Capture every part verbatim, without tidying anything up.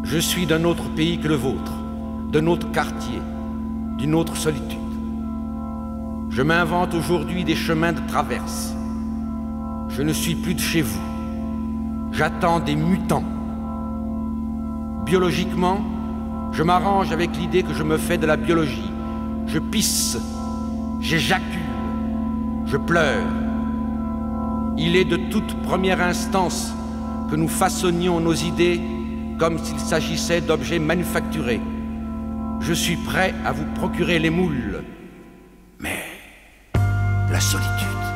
Je suis d'un autre pays que le vôtre, d'un autre quartier, d'une autre solitude. Je m'invente aujourd'hui des chemins de traverse. Je ne suis plus de chez vous. J'attends des mutants. Biologiquement, je m'arrange avec l'idée que je me fais de la biologie. Je pisse, j'éjacule, je pleure. Il est de toute première instance que nous façonnions nos idées comme s'il s'agissait d'objets manufacturés. Je suis prêt à vous procurer les moules, mais la solitude.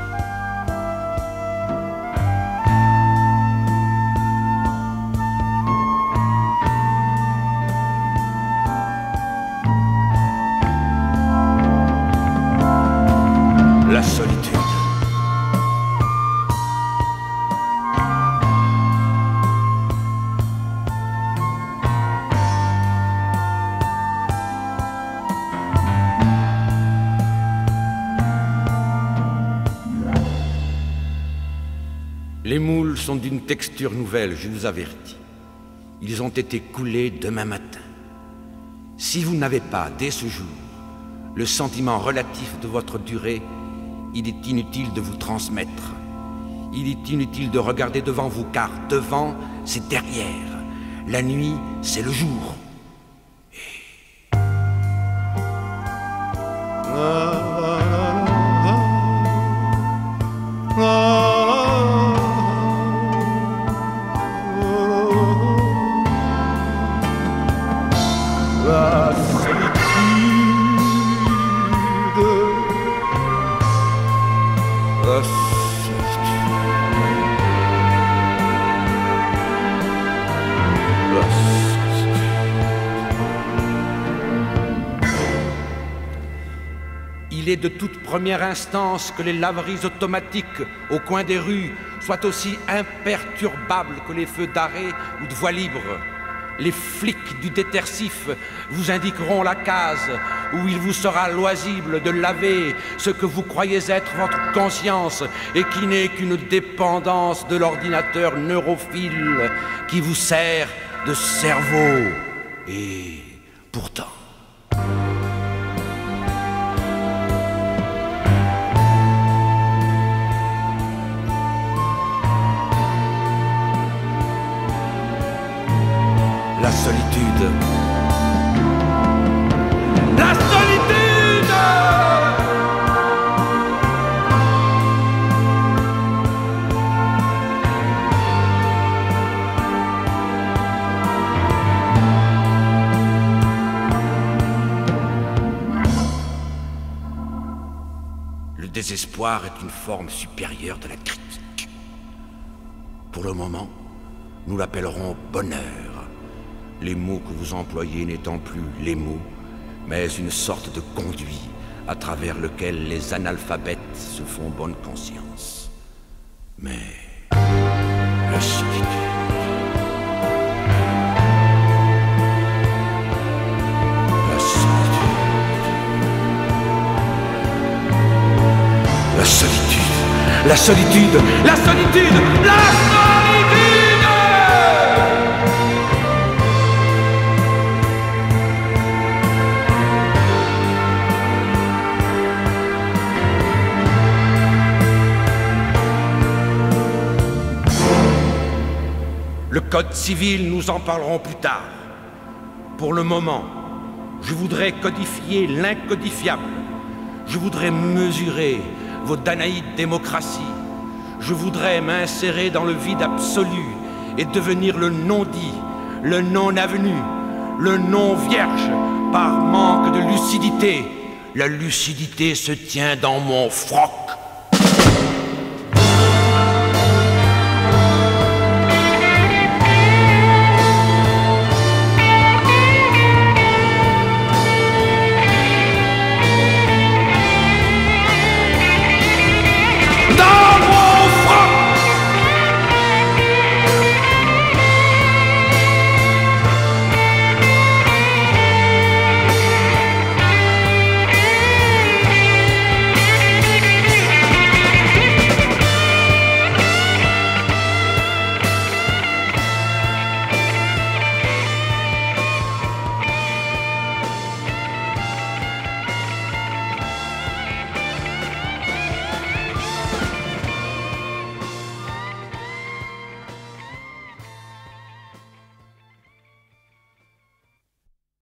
La solitude. Les moules sont d'une texture nouvelle, je vous avertis. Ils ont été coulés demain matin. Si vous n'avez pas, dès ce jour, le sentiment relatif de votre durée, il est inutile de vous transmettre. Il est inutile de regarder devant vous, car devant, c'est derrière. La nuit, c'est le jour. Et... La solitude, la solitude, la solitude. Il est de toute première instance que les laveries automatiques au coin des rues soient aussi imperturbables que les feux d'arrêt ou de voie libre. Les flics du détersif vous indiqueront la case où il vous sera loisible de laver ce que vous croyez être votre conscience et qui n'est qu'une dépendance de l'ordinateur neurophile qui vous sert de cerveau. Et pourtant... La solitude. La solitude! Le désespoir est une forme supérieure de la critique. Pour le moment, nous l'appellerons bonheur. Les mots que vous employez n'étant plus les mots, mais une sorte de conduit à travers lequel les analphabètes se font bonne conscience. Mais la solitude... La solitude... La solitude... La solitude... La solitude... La solitude! Le code civil, nous en parlerons plus tard. Pour le moment, je voudrais codifier l'incodifiable. Je voudrais mesurer vos danaïdes démocraties. Je voudrais m'insérer dans le vide absolu et devenir le non-dit, le non-avenu, le non-vierge par manque de lucidité. La lucidité se tient dans mon froc.